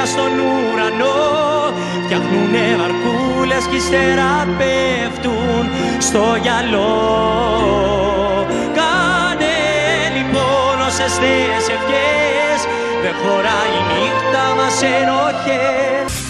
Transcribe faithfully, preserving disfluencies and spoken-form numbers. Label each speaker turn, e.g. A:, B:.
A: αστέρια στον ουρανό, φτιάχνουνε βαρκούλες κι ύστερα πέφτουν στο γυαλό. Κάνε λοιπόν όσες νέες ευχές, δεν χωράει η νύχτα μας ενοχές.